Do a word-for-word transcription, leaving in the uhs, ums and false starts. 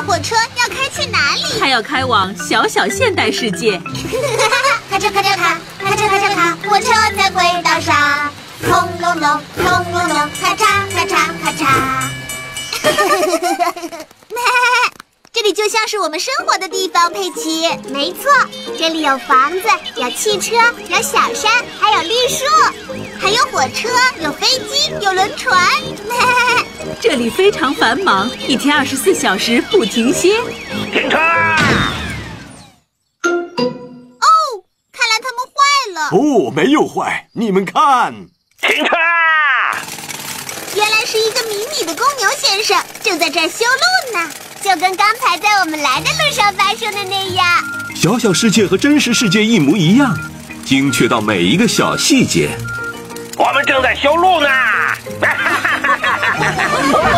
火车要开去哪里？ 它要开往小小现代世界。 咔嚓咔嚓咔，咔嚓咔嚓咔，火车在轨道上，轰隆隆，轰隆隆，咔嚓咔嚓咔嚓。这里就像是我们生活的地方，佩奇。没错，这里有房子，有汽车，有小山，还有绿树，还有火车，有飞机，有轮船。 这里非常繁忙，一天二十四小时不停歇。 停车！ 哦，看来他们坏了。 哦，没有坏，你们看。 停车！ 原来是一个迷你的公牛先生，正在这儿修路呢。就跟刚才在我们来的路上发生的那样， 小小世界和真实世界一模一样，精确到每一个小细节。 我们正在修路呢。